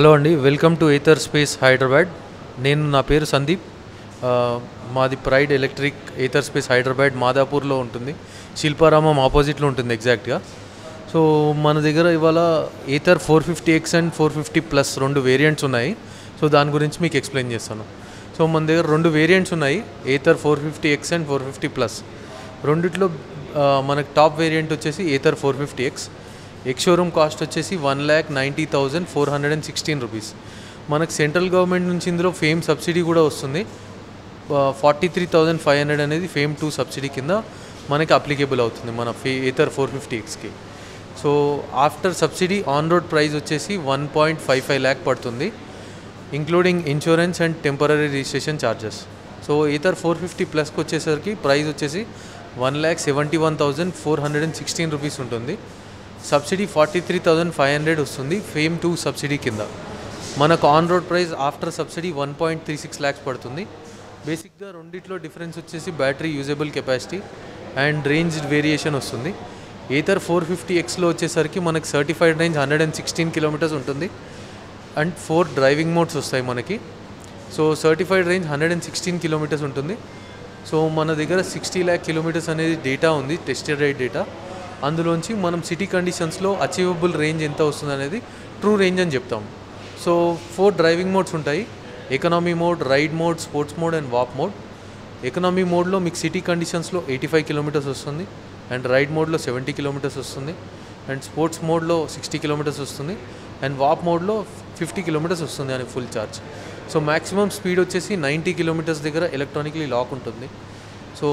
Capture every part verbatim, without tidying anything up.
Hello అండి, welcome to Ather space Hyderabad. నేను నా పేరు సందీప్. మాది pride electric Ather space Hyderabad మాదాపూర్లో ఉంటుంది. శిల్పారామం ఆపోజిట్లో ఉంటుంది ఎగ్జాక్ట్గా. సో మన దగ్గర ఇవాళ Ather four fifty X and four fifty plus రెండు వేరియంట్స్ ఉన్నాయి. సో దాని గురించి మీకు ఎక్స్ప్లెయిన్ చేస్తాను. సో మన దగ్గర రెండు వేరియంట్స్ ఉన్నాయి, Ather four fifty X and four fifty plus. రెండిట్లో మనకు టాప్ వేరియంట్ వచ్చేసి Ather four fifty X. Ex showroom cost వచ్చేసి one lakh ninety thousand four hundred and sixteen rupees. మనకు సెంట్రల్ గవర్నమెంట్ నుంచి ఇందులో ఫేమ్ సబ్సిడీ కూడా వస్తుంది. Forty three thousand five hundred అనేది ఫేమ్ టూ సబ్సిడీ కింద మనకి అప్లికేబుల్ అవుతుంది మన ఫే ఏథర్ ఫోర్ ఫిఫ్టీ ఎక్స్కి. So after subsidy on road price వచ్చేసి one point five five lakh పడుతుంది, including insurance and temporary registration charges. So Ather four fifty ప్లస్కి వచ్చేసరికి ప్రైస్ వచ్చేసి one lakh seventy one thousand four hundred and sixteen rupees ఉంటుంది. Subsidy forty three thousand five hundred వస్తుంది FAME two subsidy కింద. మనకు on road price after subsidy one point three six lakhs పడుతుంది. బేసిక్గా రెండిట్లో డిఫరెన్స్ వచ్చేసి battery usable capacity and range variation వస్తుంది. Ather four fifty ఎక్స్లో వచ్చేసరికి మనకి certified range hundred and sixteen kilometres ఉంటుంది అండ్ ఫోర్ డ్రైవింగ్ మోడ్స్ వస్తాయి మనకి. So certified range hundred and sixteen kilometres ఉంటుంది. సో మన దగ్గర సిక్స్టీ ల్యాక్ కిలోమీటర్స్ అనేది డేటా ఉంది, టెస్టెడ్ రైడ్ డేటా. అందులోంచి మనం సిటీ కండిషన్స్లో అచీవబుల్ రేంజ్ ఎంత వస్తుంది అనేది ట్రూ రేంజ్ అని చెప్తాం. సో ఫోర్ డ్రైవింగ్ మోడ్స్ ఉంటాయి, economy mode, ride mode, sports mode and warp mode. Economy మోడ్లో మీకు సిటీ కండిషన్స్లో ఎయిటీ ఫైవ్ కిలోమీటర్స్ వస్తుంది అండ్ రైడ్ మోడ్లో సెవెంటీ కిలోమీటర్స్ వస్తుంది అండ్ స్పోర్ట్స్ మోడ్లో సిక్స్టీ కిలోమీటర్స్ వస్తుంది అండ్ వాప్ మోడ్లో ఫిఫ్టీ కిలోమీటర్స్ వస్తుంది అని full charge. So maximum speed వచ్చేసి నైంటీ కిలోమీటర్స్ దగ్గర ఎలక్ట్రానిక్లీ లాక్ ఉంటుంది. సో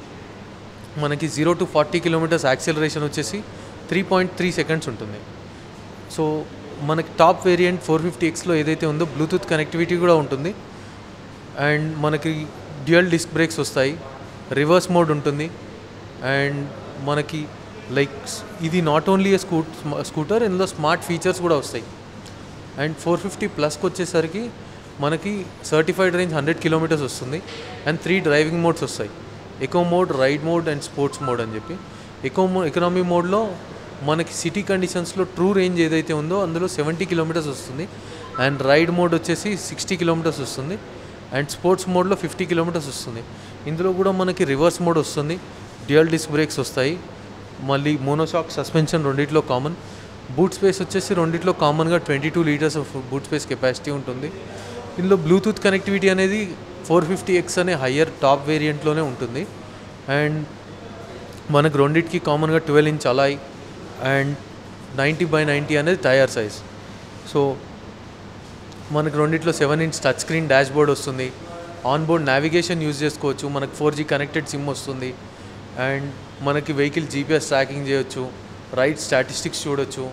మనకి zero to forty kilometres acceleration వచ్చేసి త్రీ పాయింట్ త్రీ సెకండ్స్ ఉంటుంది. సో మనకి టాప్ వేరియంట్ ఫోర్ ఫిఫ్టీ ఎక్స్లో ఏదైతే ఉందో బ్లూటూత్ కనెక్టివిటీ కూడా ఉంటుంది అండ్ మనకి డ్యూయల్ డిస్క్ బ్రేక్స్ వస్తాయి, రివర్స్ మోడ్ ఉంటుంది అండ్ మనకి లైక్ ఇది not only a scoot scooter ఇందులో స్మార్ట్ ఫీచర్స్ కూడా వస్తాయి. అండ్ ఫోర్ ఫిఫ్టీ ప్లస్కి వచ్చేసరికి మనకి సర్టిఫైడ్ రేంజ్ హండ్రెడ్ కిలోమీటర్స్ వస్తుంది అండ్ త్రీ డ్రైవింగ్ మోడ్స్ వస్తాయి, eco mode, ride mode and sports mode అని చెప్పి. ఎకో మో ఎకనామీ మోడ్లో మనకి సిటీ కండిషన్స్లో ట్రూ రేంజ్ ఏదైతే ఉందో అందులో సెవెంటీ కిలోమీటర్స్ వస్తుంది అండ్ రైడ్ మోడ్ వచ్చేసి సిక్స్టీ కిలోమీటర్స్ వస్తుంది అండ్ స్పోర్ట్స్ మోడ్లో ఫిఫ్టీ కిలోమీటర్స్ వస్తుంది. ఇందులో కూడా మనకి రివర్స్ మోడ్ వస్తుంది, డ్యూయల్ డిస్క్ బ్రేక్స్ వస్తాయి, మళ్ళీ మోనోషాక్ సస్పెన్షన్ రెండిట్లో కామన్. బూట్ స్పేస్ వచ్చేసి రెండిట్లో కామన్గా twenty two litres of boot space capacity ఉంటుంది. ఇందులో బ్లూటూత్ కనెక్టివిటీ అనేది ఫోర్ ఫిఫ్టీ ఎక్స్ అనే హయ్యర్ టాప్ వేరియంట్లోనే ఉంటుంది అండ్ మనకు రెండింటికి కామన్గా twelve inch alloy and ninety by ninety అనేది టైర్ సైజ్. సో మనకు రెండిట్లో seven inch touch screen dashboard వస్తుంది, ఆన్ బోర్డ్ నావిగేషన్ యూజ్ చేసుకోవచ్చు, మనకు ఫోర్ జీ కనెక్టెడ్ సిమ్ వస్తుంది అండ్ మనకి వెహికల్ జీపీఎస్ ట్రాకింగ్ చేయొచ్చు, రైడ్ స్టాటిస్టిక్స్ చూడొచ్చు,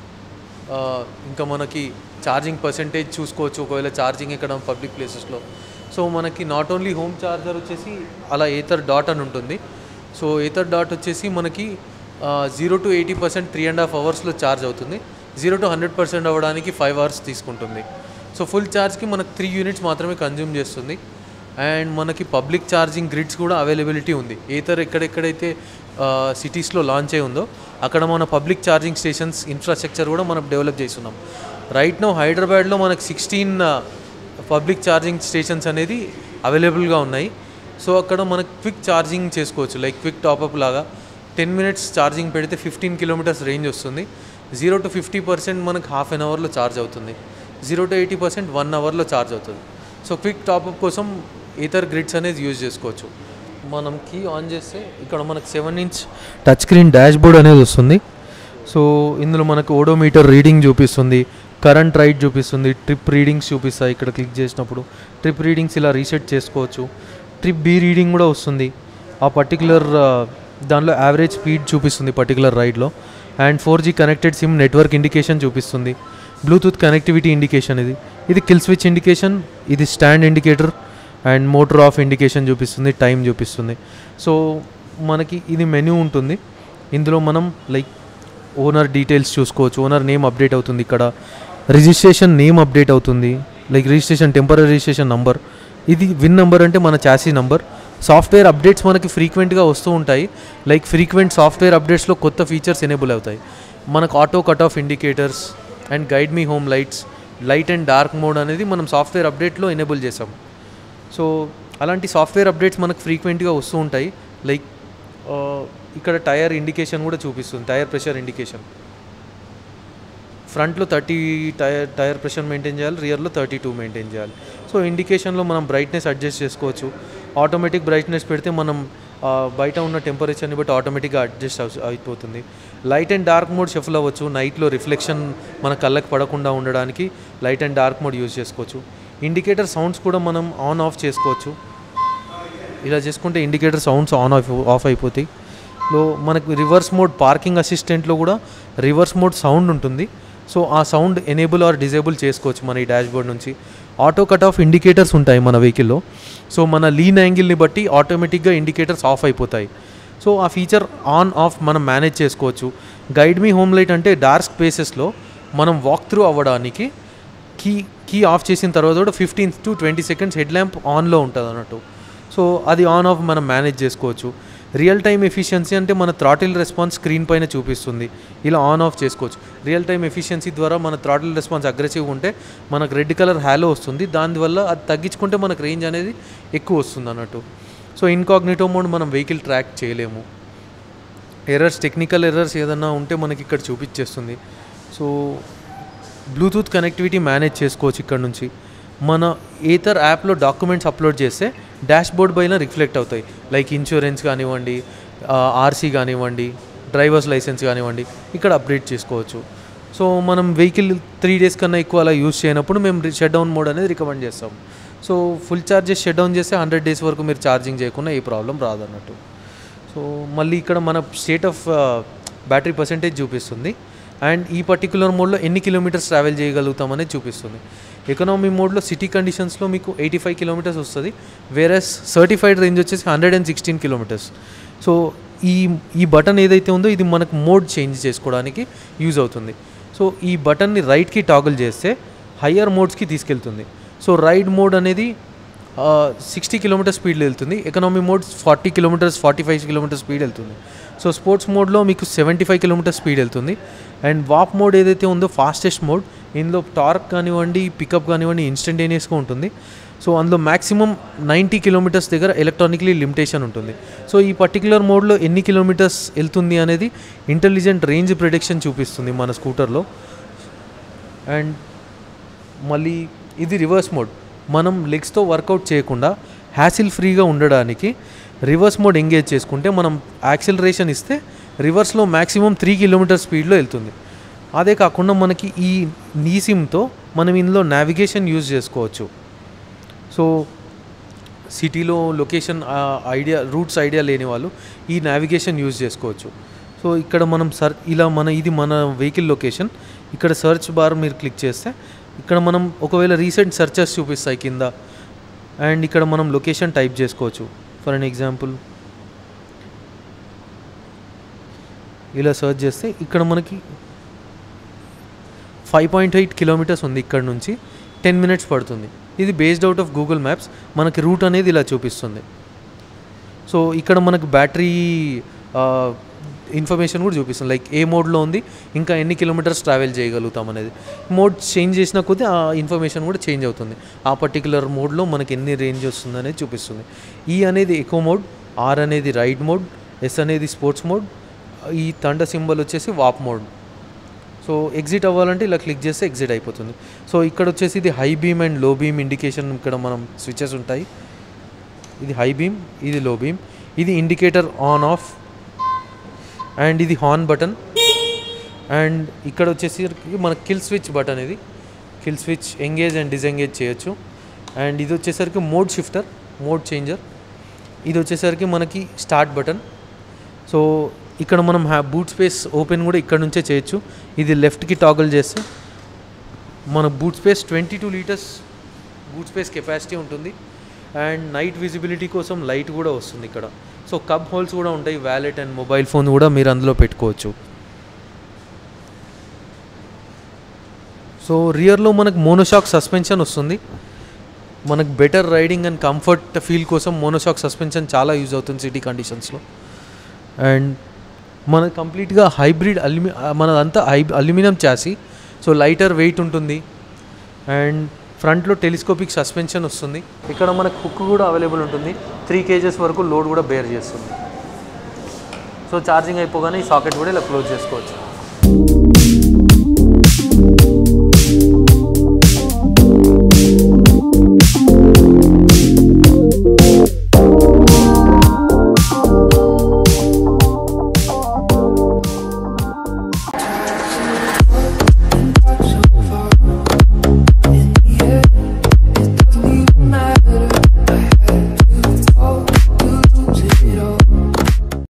ఇంకా మనకి ఛార్జింగ్ పర్సెంటేజ్ చూసుకోవచ్చు ఒకవేళ ఛార్జింగ్ ఎక్కడ పబ్లిక్ ప్లేసెస్లో. సో మనకి నాట్ ఓన్లీ హోమ్ ఛార్జర్ వచ్చేసి అలా ఏథర్ డాట్ అని ఉంటుంది. సో ఏథర్ డాట్ వచ్చేసి మనకి zero to eighty percent three and half అవర్స్లో ఛార్జ్ అవుతుంది, జీరో టు హండ్రెడ్ పర్సెంట్ అవ్వడానికి ఫైవ్ అవర్స్ తీసుకుంటుంది. సో ఫుల్ ఛార్జ్కి మనకు త్రీ యూనిట్స్ మాత్రమే కన్జ్యూమ్ చేస్తుంది అండ్ మనకి పబ్లిక్ ఛార్జింగ్ గ్రిడ్స్ కూడా అవైలబిలిటీ ఉంది. ఏథర్ ఎక్కడెక్కడైతే సిటీస్లో లాంచ్ అయి ఉందో అక్కడ మన పబ్లిక్ ఛార్జింగ్ స్టేషన్స్ ఇన్ఫ్రాస్ట్రక్చర్ కూడా మనం డెవలప్ చేస్తున్నాం. రైట్ నౌ హైదరాబాద్లో మనకు సిక్స్టీన్ పబ్లిక్ ఛార్జింగ్ స్టేషన్స్ అనేది అవైలబుల్గా ఉన్నాయి. సో అక్కడ మనకు క్విక్ ఛార్జింగ్ చేసుకోవచ్చు, లైక్ క్విక్ టాపప్ లాగా టెన్ మినిట్స్ ఛార్జింగ్ పెడితే ఫిఫ్టీన్ కిలోమీటర్స్ రేంజ్ వస్తుంది. జీరో టు ఫిఫ్టీ పర్సెంట్ మనకు హాఫ్ అన్ అవర్లో ఛార్జ్ అవుతుంది, zero to eighty percent one అవర్లో ఛార్జ్ అవుతుంది. సో క్విక్ టాపప్ కోసం ఏథర్ గ్రిడ్స్ అనేది యూజ్ చేసుకోవచ్చు. మనం కీ ఆన్ చేస్తే ఇక్కడ మనకు seven inch touch screen dashboard అనేది వస్తుంది. సో ఇందులో మనకు ఓడోమీటర్ రీడింగ్ చూపిస్తుంది, కరెంట్ రైడ్ చూపిస్తుంది, ట్రిప్ రీడింగ్స్ చూపిస్తాయి. ఇక్కడ క్లిక్ చేసినప్పుడు ట్రిప్ రీడింగ్స్ ఇలా రీసెట్ చేసుకోవచ్చు, ట్రిప్ బీ రీడింగ్ కూడా వస్తుంది. ఆ పర్టికులర్ దానిలో యావరేజ్ స్పీడ్ చూపిస్తుంది పర్టికులర్ రైడ్లో and four G connected SIM network indication చూపిస్తుంది, బ్లూటూత్ కనెక్టివిటీ ఇండికేషన్ ఇది ఇది కిల్ స్విచ్ ఇండికేషన్, ఇది stand indicator and motor off indication చూపిస్తుంది, టైం చూపిస్తుంది. సో మనకి ఇది మెనూ ఉంటుంది. ఇందులో మనం లైక్ ఓనర్ డీటెయిల్స్ చూసుకోవచ్చు, ఓనర్ నేమ్ అప్డేట్ అవుతుంది, ఇక్కడ రిజిస్ట్రేషన్ నేమ్ అప్డేట్ అవుతుంది, like registration temporary registration number, ఇది విన్ నెంబర్ అంటే మన చాసీ నంబర్. సాఫ్ట్వేర్ అప్డేట్స్ మనకి ఫ్రీక్వెంట్గా వస్తూ ఉంటాయి, లైక్ ఫ్రీక్వెంట్ సాఫ్ట్వేర్ అప్డేట్స్లో కొత్త ఫీచర్స్ ఎనేబుల్ అవుతాయి. మనకు auto cut off indicators and guide me home lights, light and dark mode అనేది మనం సాఫ్ట్వేర్ అప్డేట్లో ఎనేబుల్ చేసాం. సో అలాంటి సాఫ్ట్వేర్ అప్డేట్స్ మనకు ఫ్రీక్వెంట్గా వస్తూ ఉంటాయి. లైక్ ఇక్కడ టైర్ ఇండికేషన్ కూడా చూపిస్తుంది, టైర్ ప్రెషర్ ఇండికేషన్. ఫ్రంట్లో thirty tyre tyre pressure maintain చేయాలి, రియర్లో థర్టీ టూ మెయింటైన్ చేయాలి. సో ఇండికేషన్లో మనం బ్రైట్నెస్ అడ్జస్ట్ చేసుకోవచ్చు. ఆటోమేటిక్ బ్రైట్నెస్ పెడితే మనం బయట ఉన్న టెంపరేచర్ని బట్టి ఆటోమేటిక్గా అడ్జస్ట్ అయిపోతుంది. Light and dark mode shuffle అవ్వచ్చు. నైట్లో రిఫ్లెక్షన్ మన కళ్ళకి పడకుండా ఉండడానికి light and dark mode use చేసుకోవచ్చు. ఇండికేటర్ సౌండ్స్ కూడా మనం ఆన్ ఆఫ్ చేసుకోవచ్చు. ఇలా చేసుకుంటే indicator sounds on off off అయిపోతాయి. లో మనకు రివర్స్ మోడ్, పార్కింగ్ అసిస్టెంట్లో కూడా రివర్స్ మోడ్ సౌండ్ ఉంటుంది. సో ఆ సౌండ్ ఎనేబుల్ ఆర్ డిజేబుల్ చేసుకోవచ్చు మన ఈ డాష్బోర్డ్ నుంచి. ఆటో కట్ ఆఫ్ ఇండికేటర్స్ ఉంటాయి మన వెహికల్లో. సో మన లీన్ యాంగిల్ని బట్టి ఆటోమేటిక్గా ఇండికేటర్స్ ఆఫ్ అయిపోతాయి. సో ఆ ఫీచర్ ఆన్ ఆఫ్ మనం మేనేజ్ చేసుకోవచ్చు. గైడ్ మీ హోమ్ లైట్ అంటే డార్క్ స్పేసెస్లో మనం వాక్ త్రూ అవ్వడానికి కీ కీ ఆఫ్ చేసిన తర్వాత కూడా fifteen to twenty seconds head lamp ఆన్లో ఉంటుంది అన్నట్టు. సో అది ఆన్ ఆఫ్ మనం మేనేజ్ చేసుకోవచ్చు. రియల్ టైమ్ ఎఫిషియన్సీ అంటే మన థ్రాటిల్ రెస్పాన్స్ స్క్రీన్ పైన చూపిస్తుంది. ఇలా ఆన్ ఆఫ్ చేసుకోవచ్చు. రియల్ టైమ్ ఎఫిషియన్సీ ద్వారా మన థ్రాటిల్ రెస్పాన్స్ అగ్రెసివ్గా ఉంటే మనకు రెడ్ కలర్ హ్యాలో వస్తుంది. దానివల్ల అది తగ్గించుకుంటే మనకు రేంజ్ అనేది ఎక్కువ వస్తుంది అన్నట్టు. సో ఇన్కాగ్నిటో మోడ్ మనం వెహికల్ ట్రాక్ చేయలేము. ఎర్రర్స్, టెక్నికల్ ఎర్రర్స్ ఏదన్నా ఉంటే మనకి ఇక్కడ చూపించేస్తుంది. సో బ్లూటూత్ కనెక్టివిటీ మేనేజ్ చేసుకోవచ్చు ఇక్కడ నుంచి. మన ఏథర్ యాప్లో డాక్యుమెంట్స్ అప్లోడ్ చేస్తే డాష్బోర్డ్ పైన రిఫ్లెక్ట్ అవుతాయి. లైక్ ఇన్సూరెన్స్ కానివ్వండి, ఆర్సీ కానివ్వండి, డ్రైవర్స్ లైసెన్స్ కానివ్వండి, ఇక్కడ అప్డేట్ చేసుకోవచ్చు. సో మనం వెహికల్ త్రీ డేస్ కన్నా ఎక్కువ అలా యూజ్ చేయనప్పుడు మేము షట్ డౌన్ మోడ్ అనేది రికమెండ్ చేస్తాం. So full charges shut down చేస్తే హండ్రెడ్ డేస్ వరకు మీరు ఛార్జింగ్ చేయకుండా ఏ ప్రాబ్లం రాదన్నట్టు. సో మళ్ళీ ఇక్కడ మన స్టేట్ ఆఫ్ బ్యాటరీ పర్సెంటేజ్ చూపిస్తుంది. అండ్ ఈ పర్టికులర్ మోడ్లో ఎన్ని కిలోమీటర్స్ ట్రావెల్ చేయగలుగుతామనేది చూపిస్తుంది. ఎకనామీ మోడ్లో సిటీ కండిషన్స్లో మీకు ఎయిటీ ఫైవ్ కిలోమీటర్స్ వస్తుంది. వేరస్ సర్టిఫైడ్ రేంజ్ వచ్చేసి hundred and sixteen kilometres. So ఈ ఈ బటన్ ఏదైతే ఉందో ఇది మనకు మోడ్ చేంజ్ చేసుకోవడానికి యూజ్ అవుతుంది. సో ఈ బటన్ని రైట్కి టాగుల్ చేస్తే హయ్యర్ మోడ్స్కి తీసుకెళ్తుంది. సో రైడ్ మోడ్ అనేది సిక్స్టీ కిలోమీటర్ స్పీడ్లో వెళ్తుంది. Economy mode forty kilometres forty five kilometre speed వెళ్తుంది. సో స్పోర్ట్స్ మోడ్లో మీకు సెవెంటీ ఫైవ్ కిలోమీటర్ స్పీడ్ వెళ్తుంది. అండ్ వాప్ మోడ్ ఏదైతే ఉందో ఫాస్టెస్ట్ మోడ్, ఇందులో టార్క్ కానివ్వండి, పికప్ కానివ్వండి ఇన్స్టంటేనియస్గా ఉంటుంది. సో అందులో మ్యాక్సిమం నైంటీ కిలోమీటర్స్ దగ్గర ఎలక్ట్రానిక్లీ లిమిటేషన్ ఉంటుంది. సో ఈ పర్టికులర్ మోడ్లో ఎన్ని కిలోమీటర్స్ వెళ్తుంది అనేది ఇంటెలిజెంట్ రేంజ్ ప్రిడిక్షన్ చూపిస్తుంది మన స్కూటర్లో. అండ్ మళ్ళీ ఇది రివర్స్ మోడ్. మనం లెగ్స్తో వర్కౌట్ చేయకుండా హ్యాసిల్ ఫ్రీగా ఉండడానికి రివర్స్ మోడ్ ఎంగేజ్ చేసుకుంటే మనం యాక్సిలరేషన్ ఇస్తే రివర్స్లో మ్యాక్సిమం త్రీ కిలోమీటర్ స్పీడ్లో వెళ్తుంది. అదే కాకుండా మనకి ఈ నీ సిమ్తో మనం ఇందులో నావిగేషన్ యూజ్ చేసుకోవచ్చు. సో సిటీలో లొకేషన్ ఐడియా, రూట్స్ ఐడియా లేని వాళ్ళు ఈ నావిగేషన్ యూజ్ చేసుకోవచ్చు. సో ఇక్కడ మనం సర్ ఇలా మన ఇది మన వెహికల్ లొకేషన్. ఇక్కడ సర్చ్ బార్ మీరు క్లిక్ చేస్తే ఇక్కడ మనం ఒకవేళ రీసెంట్ సర్చెస్ చూపిస్తాయి కింద. అండ్ ఇక్కడ మనం లొకేషన్ టైప్ చేసుకోవచ్చు. ఫర్ అన్ ఎగ్జాంపుల్ ఇలా సర్చ్ చేస్తే ఇక్కడ మనకి ఫైవ్ పాయింట్ ఎయిట్ కిలోమీటర్స్ ఉంది. ఇక్కడ నుంచి టెన్ మినిట్స్ పడుతుంది. ఇది based out of Google Maps. మనకి రూట్ అనేది ఇలా చూపిస్తుంది. సో ఇక్కడ మనకు బ్యాటరీ ఇన్ఫర్మేషన్ కూడా చూపిస్తుంది. లైక్ ఏ మోడ్లో ఉంది, ఇంకా ఎన్ని కిలోమీటర్స్ ట్రావెల్ చేయగలుగుతాం అనేది. మోడ్ చేంజ్ చేసిన కొద్దీ ఆ ఇన్ఫర్మేషన్ కూడా చేంజ్ అవుతుంది. ఆ పర్టికులర్ మోడ్లో మనకి ఎన్ని రేంజ్ వస్తుంది అనేది చూపిస్తుంది. ఈ అనేది ఎకో మోడ్, ఆర్ అనేది రైడ్ మోడ్, ఎస్ అనేది స్పోర్ట్స్ మోడ్, ఈ తండ సింబల్ వచ్చేసి వాప్ మోడ్. సో ఎగ్జిట్ అవ్వాలంటే ఇలా క్లిక్ చేస్తే ఎగ్జిట్ అయిపోతుంది. సో ఇక్కడ వచ్చేసి ఇది high beam and low beam indication. ఇక్కడ మనం స్విచెస్ ఉంటాయి. ఇది హై బీమ్, ఇది లో బీమ్, ఇది ఇండికేటర్ ఆన్ ఆఫ్, అండ్ ఇది హార్న్ బటన్. అండ్ ఇక్కడ వచ్చేసి మన కిల్ స్విచ్ బటన్. ఇది kill switch engage and disengage చేయొచ్చు. అండ్ ఇది వచ్చేసరికి మోడ్ షిఫ్టర్, మోడ్ చేంజర్. ఇది వచ్చేసరికి మనకి స్టార్ట్ బటన్. సో ఇక్కడ మనం హ్యా బూట్ స్పేస్ ఓపెన్ కూడా ఇక్కడ నుంచే చేయొచ్చు. ఇది లెఫ్ట్కి టాగల్ చేస్తే మన boot space twenty two litres boot space capacity ఉంటుంది. అండ్ నైట్ విజిబిలిటీ కోసం లైట్ కూడా వస్తుంది ఇక్కడ. సో కప్ హోల్స్ కూడా ఉంటాయి. వ్యాలెట్ అండ్ మొబైల్ ఫోన్ కూడా మీరు అందులో పెట్టుకోవచ్చు. సో రియర్లో మనకు మోనోషాక్ సస్పెన్షన్ వస్తుంది. మనకు better riding and comfort feel కోసం మోనోషాక్ సస్పెన్షన్ చాలా యూజ్ అవుతుంది సిటీ కండిషన్స్లో. అండ్ మన కంప్లీట్గా హైబ్రిడ్ అల్యూమి మనదంతా high aluminium chassis. So lighter weight ఉంటుంది. అండ్ ఫ్రంట్లో టెలిస్కోపిక్ సస్పెన్షన్ వస్తుంది. ఇక్కడ మనకు హుక్ కూడా అవైలబుల్ ఉంటుంది. త్రీ కేజెస్ వరకు లోడ్ కూడా బేర్ చేస్తుంది. సో ఛార్జింగ్ అయిపోగానే ఈ సాకెట్ కూడా ఇలా క్లోజ్ చేసుకోవచ్చు.